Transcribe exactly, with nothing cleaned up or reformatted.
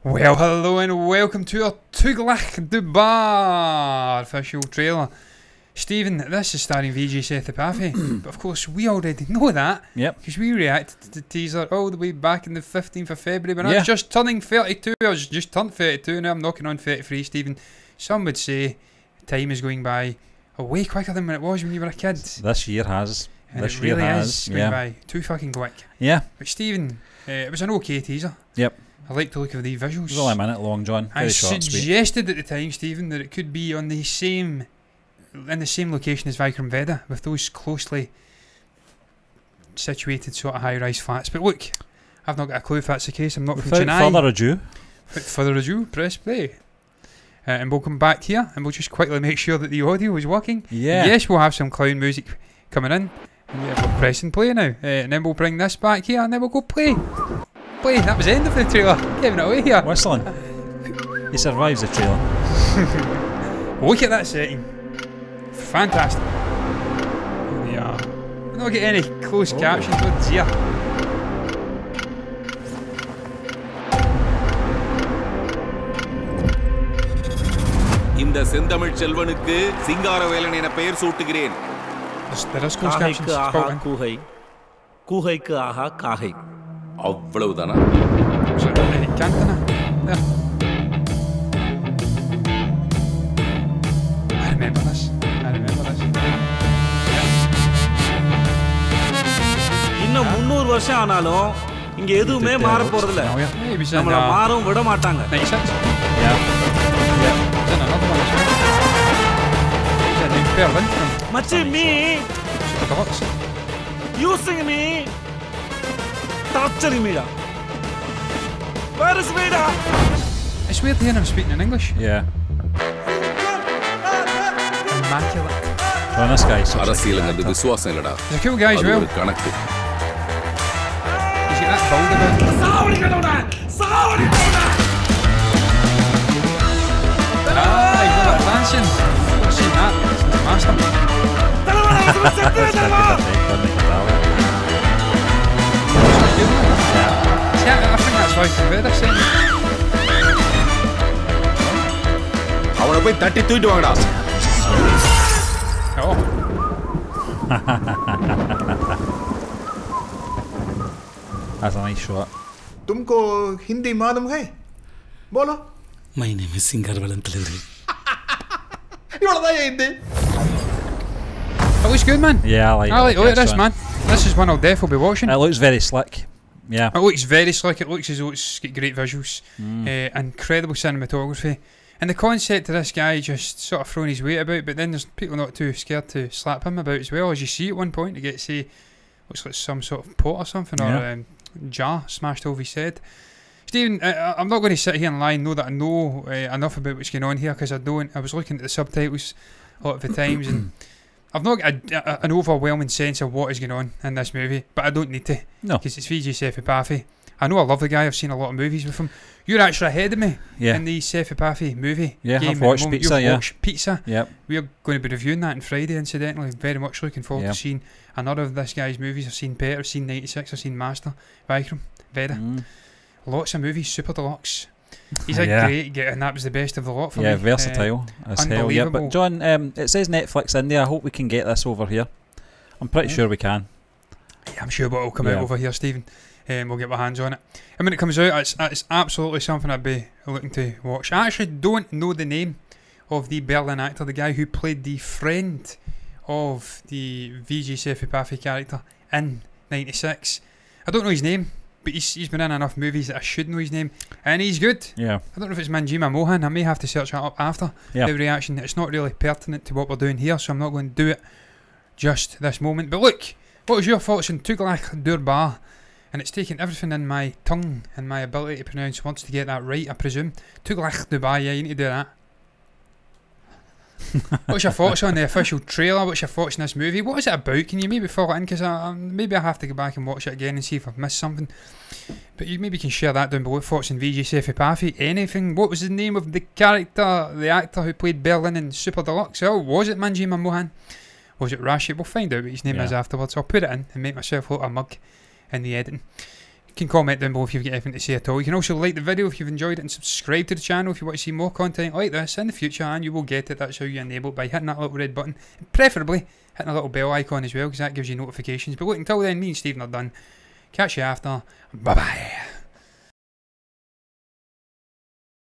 Well, hello and welcome to our Tuglach Dubar official trailer. Stephen, this is starring V J Seth Epaphie, but of course we already know that. Yep. Because we reacted to the teaser all the way back in the fifteenth of February when I Yeah. was just turning thirty-two. I was just turned thirty-two, now I'm knocking on thirty-three, Stephen. Some would say time is going by way quicker than when it was when you were a kid. This year has. And this it year really has. is going Yeah. by too fucking quick. Yeah. But Stephen, uh, it was an okay teaser. Yep. I like the look of the visuals. It was only a minute long, John. Very I short and sweet. suggested at the time, Stephen, that it could be on the same, in the same location as Vikram Vedha, with those closely situated sort of high-rise flats. But look, I've not got a clue if that's the case. I'm not from Without Chennai. further ado, Without further ado, press play. Uh, and we'll come back here, and we'll just quickly make sure that the audio is working. yeah. Yes, we'll have some clown music coming in. And yeah, we'll press and play now. Uh, and then we'll bring this back here, and then we'll go play. Play. That was the end of the trailer. Giving it away here. Whistling. He survives the trailer. Look at that setting. Fantastic. Here we are. We're not getting any closed Oh. captions. Oh dear. இந்த செந்தமிழ் செல்வனுக்கு சிங்காரவேலன் என பெயர் சூட்டுகிறேன். There's, there is closed captions. காகைக்கு It's Aha built in. கூகை கூகைக்கு ஆஹா காகை அவ்வளவுதானா? So, any Cantona. There. I remember this. I remember this. இன்னும் முன்னூறு வருஷம் ஆனாலும் இங்க எதுவுமே மாற போறதில்ல. Oh, yeah. Yeah, he was in நம்மள uh, மாறவும் விட மாட்டாங்க. ninety-six. Yeah. Yeah. He was in another one as well. He was in Berlin from மச்சி me Super Deluxe. Using me torturing மீடா. Where is மீடா? It's weird hearing him speaking in English. Yeah. Immaculate. John, this guy is such a அரசியலுங்கிறது good actor. விசுவாசம் இல்லடா. He's a cool guy as அது well. ஒரு கணக்கு. He's got that build about him. சாவடிக்கணும்டா. சாவடிக்கணும்டா. Ah, he's got that dancing. I've seen that. It's the master. தலைவரே செத்து That's வேண்டாமா? good take on the guitar. Yeah. See, I, I think that's why I conveyed this thing. அவனை போய் தட்டி தூக்கிட்டு வாங்கடா. Oh. That's a nice shot. तुमको हिंदी मालूम है बोलो மை நேம் இஸ் சிங்காரவேலன் தலைவரே. இவ்வளவுதான் Hindi It looks good, man. Yeah, I like I like, it. look at That's this, one. man. This is one I'll definitely be watching. It looks very slick. Yeah. It looks very slick. It looks as though it's got great visuals. Mm. Uh, incredible cinematography. And the concept of this guy just sort of throwing his weight about, but then there's people not too scared to slap him about as well. As you see at one point, to get, say, looks like some sort of pot or something, or Yeah. um, jar smashed over his head. Stephen, uh, I'm not going to sit here and lie and know that I know uh, enough about what's going on here, because I don't. I was looking at the subtitles a lot of the times, and I've not got a, a, an overwhelming sense of what is going on in this movie, but I don't need to, No. because it's V J Seth Epaphie. I know I love the guy. I've seen a lot of movies with him. You're actually ahead of me Yeah. in the Seth Epaphie movie. Yeah, game I've at the watched moment. Pizza, You've yeah. watched Pizza. Yep. We're going to be reviewing that on Friday, incidentally. Very much looking forward Yeah. to seeing another of this guy's movies. I've seen Peter, I've seen ninety-six, I've seen Master, Vikram, Vedha. Mm. Lots of movies, Super Deluxe. He's a Yeah. great guy, and that was the best of the lot for Yeah, me. versatile as hell. Yeah, unbelievable. but John, um, it says Netflix India. I hope we can get this over here. I'm pretty Yeah. sure we can. Uh, yeah, I'm sure what will come Yeah. out over here, Stephen. Um, we'll get my hands on it. And when it comes out, it's, it's absolutely something I'd be looking to watch. I actually don't know the name of the Berlin actor, the guy who played the friend of the V J Seth Epaphie character in ninety-six. I don't know his name, but he's, he's been in enough movies that I should know his name, and he's good. Yeah. I don't know if it's Manjima Mohan. I may have to search that up after Yeah. the reaction. It's not really pertinent to what we're doing here, so I'm not going to do it just this moment. But look, what was your thoughts on Tuglach Durbar? And it's taken everything in my tongue and my ability to pronounce words to get that right, I presume. Tuglach Dubai, yeah, you need to do that. What's your thoughts on the official trailer? What's your thoughts on this movie? What is it about? Can you maybe fill it in? Because I, um, maybe I have to go back and watch it again and see if I've missed something. But you maybe can share that down below. Thoughts on V J Seth Epaphie? Anything? What was the name of the character, the actor who played Berlin in Super Deluxe? Oh, was it Manjima Mohan? Was it Rashid? We'll find out what his name Yeah. is afterwards. I'll put it in and make myself look a mug in the editing. You can comment down below if you've got anything to say at all. You can also like the video if you've enjoyed it and subscribe to the channel if you want to see more content like this in the future, and you will get it. That's how you enable it, by hitting that little red button, and preferably hitting a little bell icon as well, because that gives you notifications. But look, until then, me and Stephen are done. Catch you after. Bye bye.